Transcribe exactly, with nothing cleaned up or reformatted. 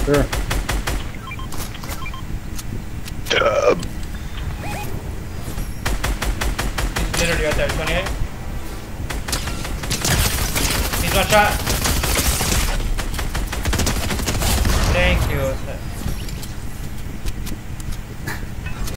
Sure. Uh, He's literally right there, twenty-eight. He's one shot. Thank you.